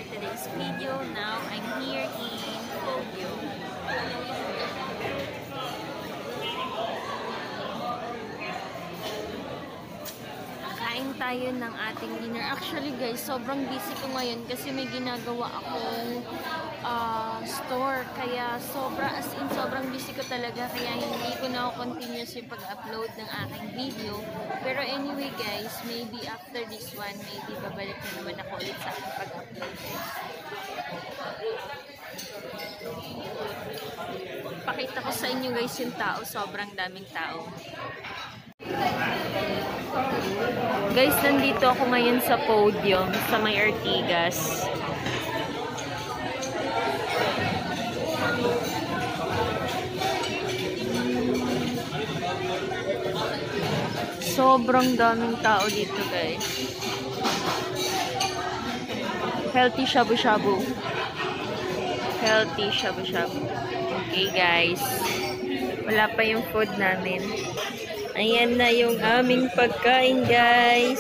today's video. Now, I'm here in Tokyo. Kain tayo ng ating dinner. Actually guys, sobrang busy ko ngayon kasi may ginagawa akong store. Kaya sobrang busy ko talaga. Kaya hindi ko na continuous yung pag-upload ng aking video. Pero anyway guys, maybe after this one, maybe babalik na naman ako ulit sa aking pag-upload. Pakita ko sa inyo guys yung tao. Sobrang daming tao. Guys, nandito ako ngayon sa podium sa may Ortigas. Sobrang daming tao dito, guys. Healthy Shabu Shabu. Healthy Shabu Shabu. Okay, guys. Wala pa yung food namin. Ayan na yung aming pagkain, guys.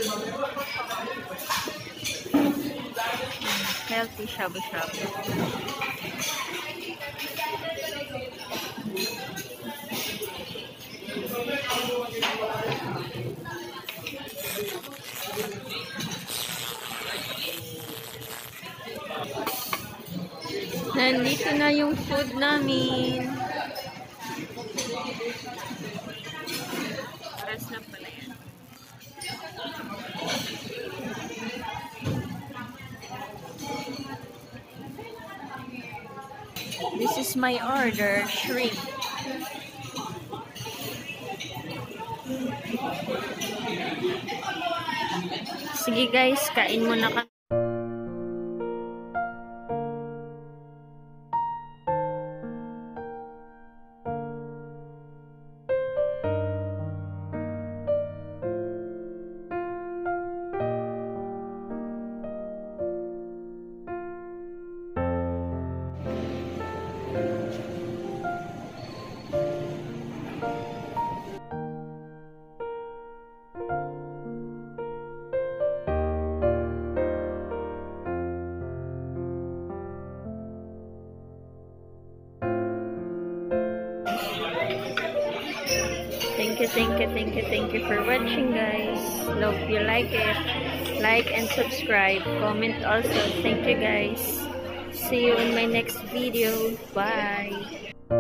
Healthy Shabu Shabu. Nandito na yung food namin. Paras na pala yan. This is my order, shrimp. Sige guys, kain muna ka. Thank you for watching, guys. Hope you like it. Like and subscribe. Comment also. Thank you, guys. See you in my next video. Bye.